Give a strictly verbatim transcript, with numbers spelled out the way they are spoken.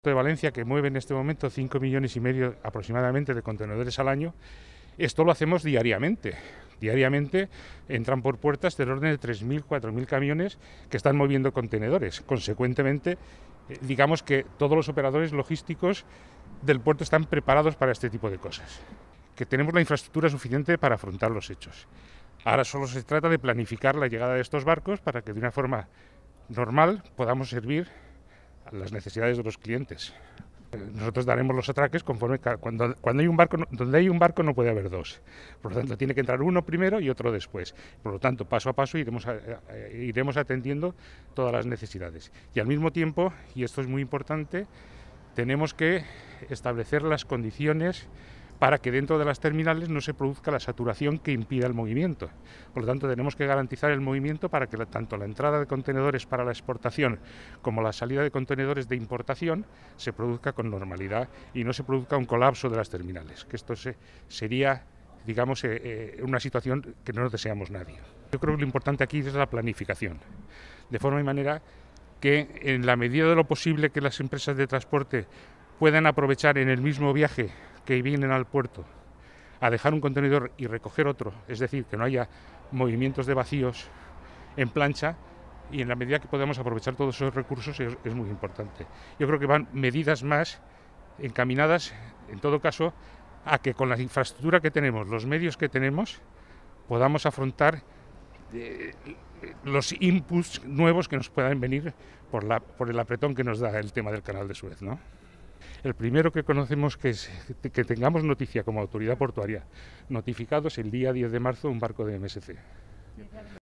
de Valencia, que mueve en este momento cinco millones y medio aproximadamente de contenedores al año, esto lo hacemos diariamente. Diariamente entran por puertas del orden de tres mil, cuatro mil camiones que están moviendo contenedores. Consecuentemente, digamos que todos los operadores logísticos del puerto están preparados para este tipo de cosas. Que tenemos la infraestructura suficiente para afrontar los hechos. Ahora solo se trata de planificar la llegada de estos barcos para que de una forma normal podamos servir a las necesidades de los clientes. Nosotros daremos los atraques conforme cuando, cuando hay un barco, donde hay un barco no puede haber dos. Por lo tanto, tiene que entrar uno primero y otro después. Por lo tanto, paso a paso iremos, a, a, iremos atendiendo todas las necesidades. Y al mismo tiempo, y esto es muy importante, tenemos que establecer las condiciones para que dentro de las terminales no se produzca la saturación que impida el movimiento. Por lo tanto, tenemos que garantizar el movimiento para que la, tanto la entrada de contenedores para la exportación como la salida de contenedores de importación se produzca con normalidad y no se produzca un colapso de las terminales, que esto se, sería, digamos, eh, eh, una situación que no nos deseamos nadie. Yo creo que lo importante aquí es la planificación, de forma y manera que en la medida de lo posible que las empresas de transporte puedan aprovechar en el mismo viaje que vienen al puerto a dejar un contenedor y recoger otro, es decir, que no haya movimientos de vacíos en plancha, y en la medida que podamos aprovechar todos esos recursos es, es muy importante. Yo creo que van medidas más encaminadas, en todo caso, a que con la infraestructura que tenemos, los medios que tenemos, podamos afrontar eh, los inputs nuevos que nos puedan venir por, la, por el apretón que nos da el tema del canal de Suez, ¿no? El primero que conocemos que, es, que tengamos noticia como autoridad portuaria, notificados el día diez de marzo un barco de M S C.